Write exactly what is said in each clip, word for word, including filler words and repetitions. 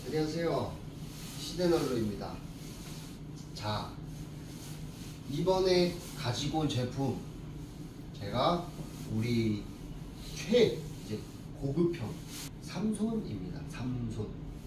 안녕하세요, 시대난로입니다. 자, 이번에 가지고 온 제품, 제가 우리 최 이제 고급형 삼손입니다. 삼손.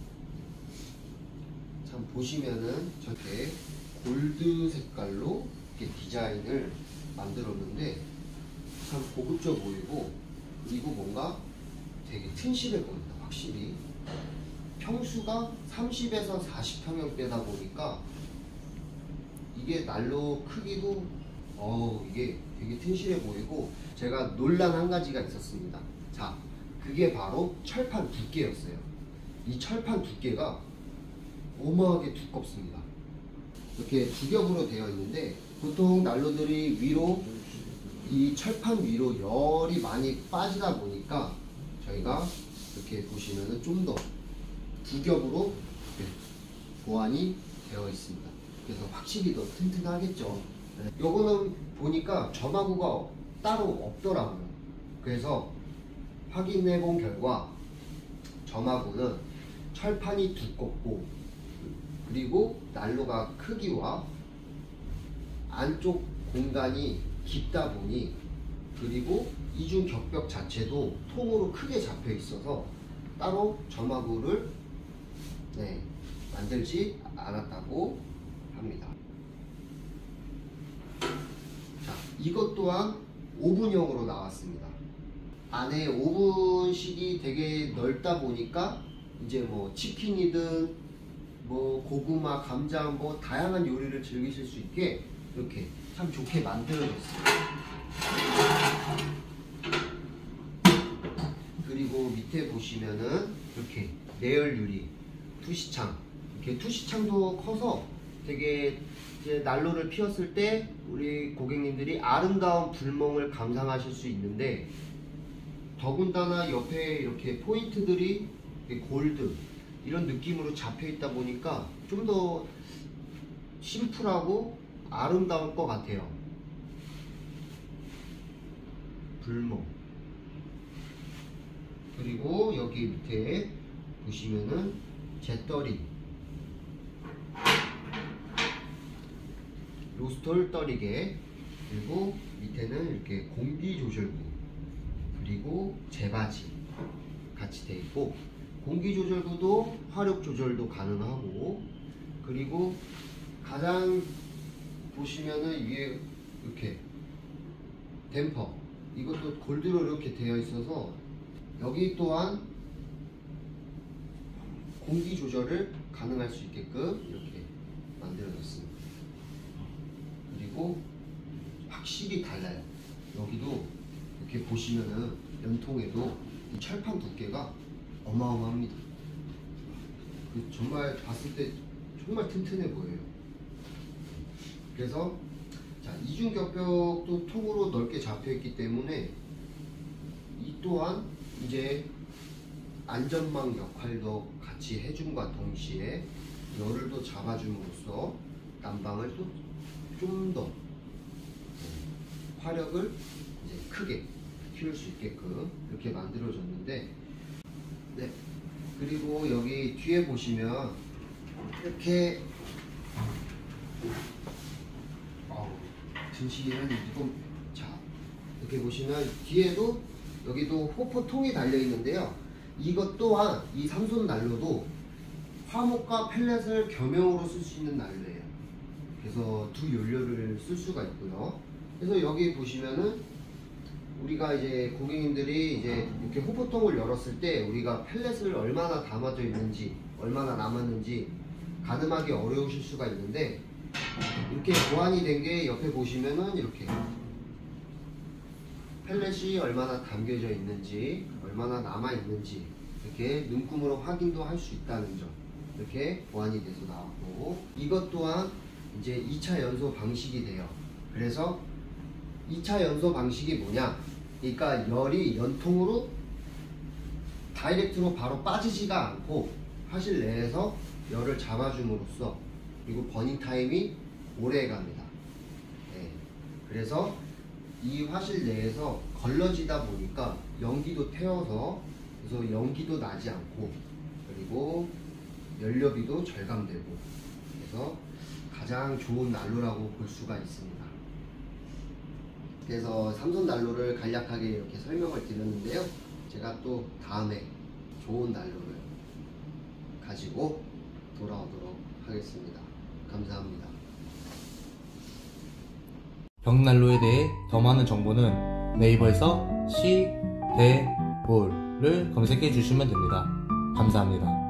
참 보시면은 저렇게 골드 색깔로 이렇게 디자인을 만들었는데 참 고급져 보이고, 그리고 뭔가 되게 튼실해 보인다. 확실히 평수가 삼십에서 사십 평형대다 보니까 이게 난로 크기도 어 이게 되게 튼실해 보이고, 제가 논란 한 가지가 있었습니다. 자, 그게 바로 철판 두께였어요. 이 철판 두께가 어마하게 두껍습니다. 이렇게 두 겹으로 되어 있는데, 보통 난로들이 위로 이 철판 위로 열이 많이 빠지다 보니까 저희가 이렇게 보시면은 좀 더 두 겹으로 보완이 되어 있습니다. 그래서 확실히 더 튼튼하겠죠. 네. 요거는 보니까 점화구가 따로 없더라고요. 그래서 확인해 본 결과 점화구는 철판이 두껍고, 그리고 난로가 크기와 안쪽 공간이 깊다 보니, 그리고 이중 격벽 자체도 통으로 크게 잡혀 있어서 따로 점화구를 네, 만들지 않았다고 합니다. 자, 이것 또한 오븐형으로 나왔습니다. 안에 오븐실이 되게 넓다 보니까 이제 뭐 치킨이든 뭐 고구마, 감자, 뭐 다양한 요리를 즐기실 수 있게 이렇게 참 좋게 만들어졌습니다. 그리고 밑에 보시면은 이렇게 내열 유리 투시창, 이렇게 투시창도 커서 되게 이제 난로를 피웠을 때 우리 고객님들이 아름다운 불멍을 감상하실 수 있는데, 더군다나 옆에 이렇게 포인트들이 골드 이런 느낌으로 잡혀 있다 보니까 좀 더 심플하고 아름다울 것 같아요. 불멍. 그리고 여기 밑에 보시면은 잿더리, 로스톨 떨이개, 그리고 밑에는 이렇게 공기 조절구, 그리고 재바지 같이 되어 있고, 공기 조절구도 화력 조절도 가능하고, 그리고 가장 보시면은 위에 이렇게 댐퍼, 이것도 골드로 이렇게 되어 있어서 여기 또한 공기 조절을 가능할 수 있게끔 이렇게 만들어졌습니다. 그리고 확실히 달라요. 여기도 이렇게 보시면은 연통에도 이 철판 두께가 어마어마합니다. 정말 봤을 때 정말 튼튼해 보여요. 그래서 자, 이중 격벽도 통으로 넓게 잡혀 있기 때문에 이 또한 이제 안전망 역할도 같이 해줌과 동시에 열을 또 잡아줌으로써 난방을 또 좀 더 화력을 이제 크게 키울 수 있게끔 이렇게 만들어졌는데, 네, 그리고 여기 뒤에 보시면 이렇게 어, 등실은 이건 자 이렇게 보시면 뒤에도 여기도 호포통이 달려 있는데요. 이것 또한 이 삼손 난로도 화목과 펠렛을 겸용으로 쓸 수 있는 난로예요. 그래서 두 연료를 쓸 수가 있고요. 그래서 여기 보시면은 우리가 이제 고객님들이 이제 이렇게 호포통을 열었을 때 우리가 펠렛을 얼마나 담아져 있는지, 얼마나 남았는지 가늠하기 어려우실 수가 있는데, 이렇게 보완이 된 게 옆에 보시면은 이렇게 펠렛이 얼마나 담겨져 있는지, 얼마나 남아 있는지 이렇게 눈금으로 확인도 할 수 있다는 점, 이렇게 보완이 돼서 나왔고, 이것 또한 이제 이 차 연소 방식이 돼요. 그래서 이 차 연소 방식이 뭐냐, 그러니까 열이 연통으로 다이렉트로 바로 빠지지가 않고 화실 내에서 열을 잡아줌으로써, 그리고 버닝 타임이 오래 갑니다. 네. 그래서 이 화실 내에서 걸러지다 보니까 연기도 태워서, 그래서 연기도 나지 않고, 그리고 연료비도 절감되고 그래서 가장 좋은 난로라고 볼 수가 있습니다. 그래서 삼손 난로를 간략하게 이렇게 설명을 드렸는데요. 제가 또 다음에 좋은 난로를 가지고 돌아오도록 하겠습니다. 감사합니다. 벽난로에 대해 더 많은 정보는 네이버에서 시대볼을 검색해 주시면 됩니다. 감사합니다.